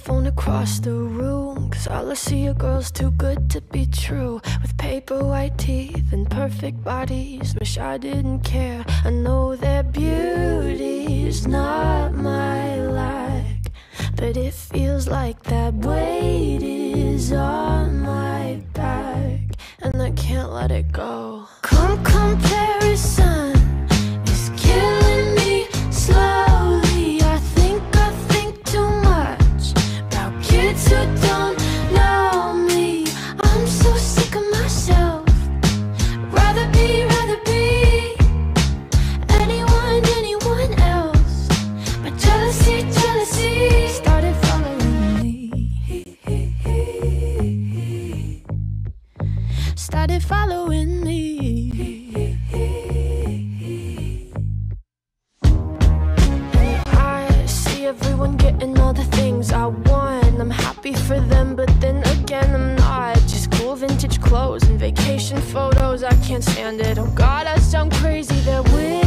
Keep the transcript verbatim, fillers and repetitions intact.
phone across the room, 'cause all I see are girls too good to be true, with paper white teeth and perfect bodies. Wish I didn't care. I know their beauty's not my like, but it feels like that weight is on my back, and I can't let it go. Come comparison is killing me slowly. I think I think too much about kids who don't know me. I'm so sick of myself. Rather be, rather be anyone, anyone else. But jealousy, jealousy started following me. Started following me. Everyone getting all the things I want. I'm happy for them, but then again I'm not. Just cool vintage clothes and vacation photos, I can't stand it. Oh God, I sound crazy. They're with